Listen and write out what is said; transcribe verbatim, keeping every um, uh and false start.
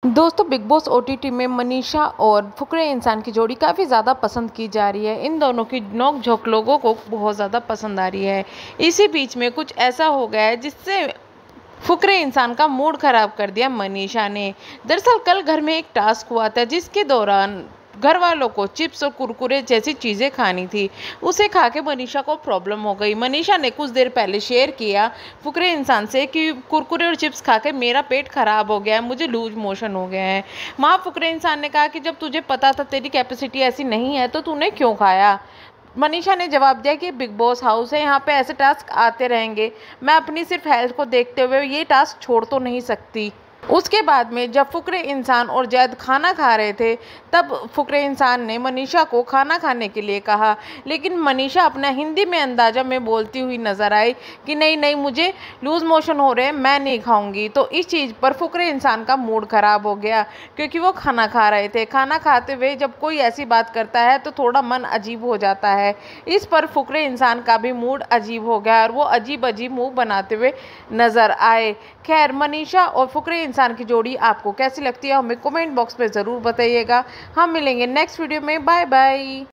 दोस्तों, big boss OTT में मनीषा और फुकरे इंसान की जोड़ी काफ़ी ज़्यादा पसंद की जा रही है। इन दोनों की नोक-झोंक लोगों को बहुत ज़्यादा पसंद आ रही है। इसी बीच में कुछ ऐसा हो गया है जिससे फुकरे इंसान का मूड ख़राब कर दिया मनीषा ने। दरअसल कल घर में एक टास्क हुआ था जिसके दौरान घर वालों को चिप्स और कुरकुरे जैसी चीज़ें खानी थी। उसे खा के मनीषा को प्रॉब्लम हो गई। मनीषा ने कुछ देर पहले शेयर किया फुकरे इंसान से कि कुरकुरे और चिप्स खा के मेरा पेट खराब हो गया है, मुझे लूज मोशन हो गया है। वहाँ फुकरे इंसान ने कहा कि जब तुझे पता था तेरी कैपेसिटी ऐसी नहीं है तो तूने क्यों खाया। मनीषा ने जवाब दिया कि बिग बॉस हाउस है, यहाँ पे ऐसे टास्क आते रहेंगे। मैं अपनी सिर्फ हेल्थ को देखते हुए ये टास्क छोड़ तो नहीं सकती। उसके बाद में जब फुकरे इंसान और जैद खाना खा रहे थे तब फुकरे इंसान ने मनीषा को खाना खाने के लिए कहा, लेकिन मनीषा अपना हिंदी में अंदाजा में बोलती हुई नज़र आई कि नहीं नहीं मुझे लूज़ मोशन हो रहे हैं, मैं नहीं खाऊंगी। तो इस चीज़ पर फुकरे इंसान का मूड ख़राब हो गया क्योंकि वो खाना खा रहे थे। खाना खाते हुए जब कोई ऐसी बात करता है तो थोड़ा मन अजीब हो जाता है। इस पर फुकरे इंसान का भी मूड अजीब हो गया और वो अजीब अजीब मुँह बनाते हुए नज़र आए। खैर, मनीषा और फुकरे इंसान की जोड़ी आपको कैसी लगती है हमें कमेंट बॉक्स में ज़रूर बताइएगा। हम मिलेंगे नेक्स्ट वीडियो में। Bye bye.